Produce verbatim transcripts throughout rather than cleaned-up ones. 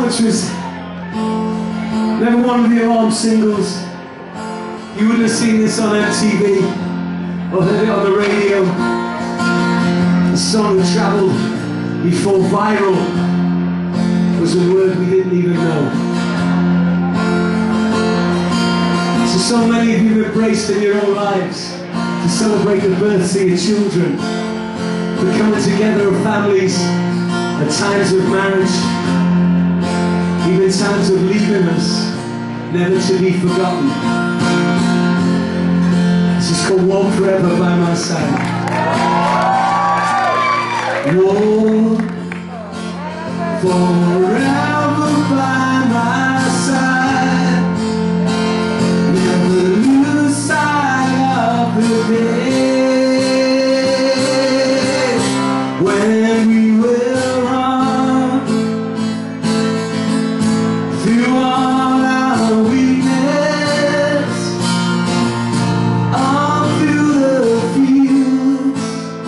which was never one of the alarm singles. You wouldn't have seen this on M T V or heard it on the radio. A song that travelled before viral was a word we didn't even know. So, so many of you have embraced in your own lives to celebrate the births of your children, the coming together of families at times of marriage, even times of leaving us, never to be forgotten. This is called Walk Forever by My Side. Walk forever by my side, never lose sight of the day when we will run through all our weakness, all through the fields,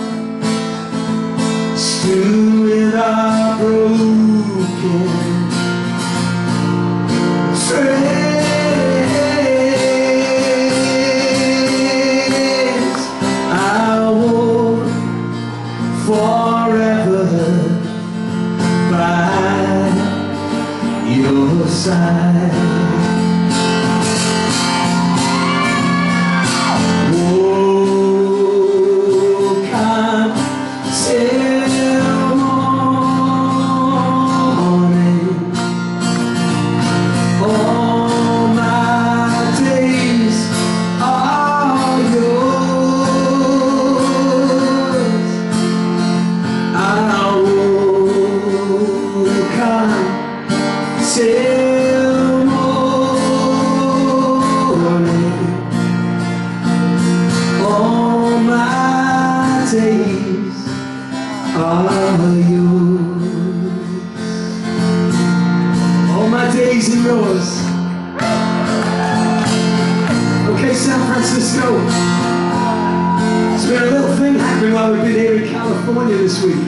strewn with our broken trails. I'll walk forever by your side. Till morning, all my days are yours. All my days are yours. Okay, San Francisco. There's been a little thing happening while we've been here in California this week.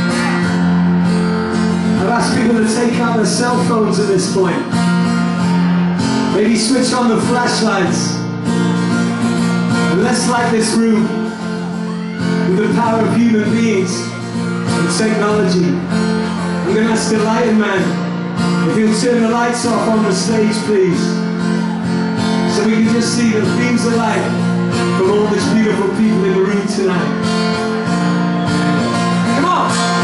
I've asked people to take out their cell phones at this point. Maybe switch on the flashlights. And let's light this room with the power of human beings and technology. I'm going to ask the lighting man if he'll turn the lights off on the stage, please, so we can just see the beams of light from all these beautiful people in the room tonight. Come on!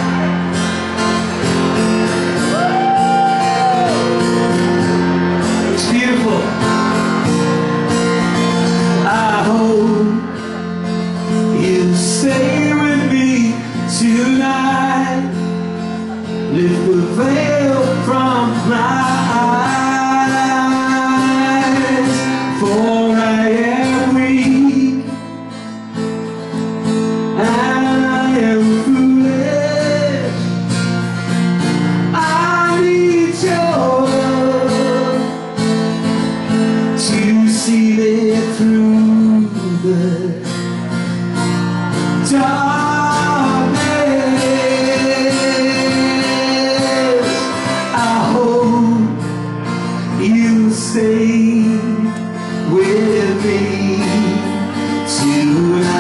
I hope you stay with me tonight. Lift the veil from my eyes, for I am weak and I am foolish. I need your love to see me through the darkness. I hope you stay with me tonight.